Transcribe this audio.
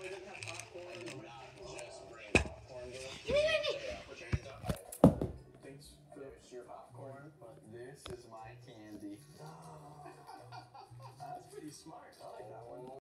Thanks for your popcorn, but this is my candy. That's pretty smart.